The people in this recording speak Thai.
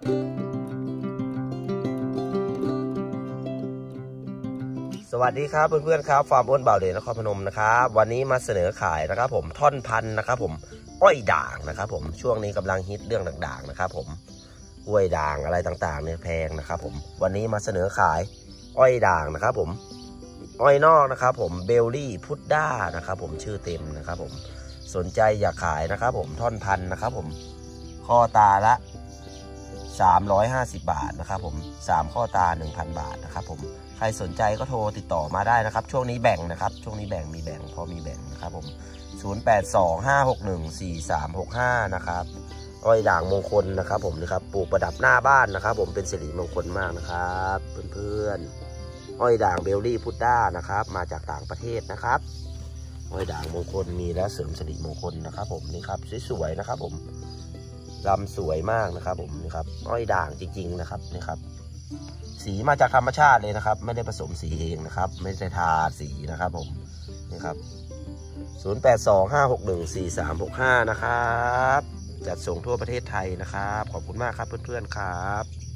สวัสดีครับเพื่อนๆครับฟาร์มอ้นบ่าวเดชนครพนมนะครับวันนี้มาเสนอขายนะครับผมท่อนพันธุ์นะครับผมอ้อยด่างนะครับผมช่วงนี้กำลังฮิตเรื่องด่างๆนะครับผมกล้วยด่างอะไรต่างๆเนี่ยแพงนะครับผมวันนี้มาเสนอขายอ้อยด่างนะครับผมอ้อยนอกนะครับผมเบลลี่พุดด้านะครับผมชื่อเต็มนะครับผมสนใจอยากขายนะครับผมท่อนพันธุ์นะครับผมข้อตาละ350 บาทนะครับผม3ข้อตา 1,000 บาทนะครับผมใครสนใจก็โทรติดต่อมาได้นะครับช่วงนี้แบ่งนะครับช่วงนี้แบ่งมีแบ่งพอมีแบ่งนะครับผม0825614365นะครับอ้อยด่างมงคลนะครับผมนะครับปลูกประดับหน้าบ้านนะครับผมเป็นสิริมงคลมากนะครับเพื่อนๆอ้อยด่างเบลลี่พุดด้านะครับมาจากต่างประเทศนะครับอ้อยด่างมงคลมีแล้วเสริมสิริมงคลนะครับผมนี่ครับสวยๆนะครับผมลำสวยมากนะครับผมนี่ครับอ้อยด่างจริงๆนะครับนี่ครับสีมาจากธรรมชาติเลยนะครับไม่ได้ผสมสีเองนะครับไม่ได้ทาสีนะครับผมนี่ครับ0825614365นะครับจัดส่งทั่วประเทศไทยนะครับขอบคุณมากครับเพื่อนๆครับ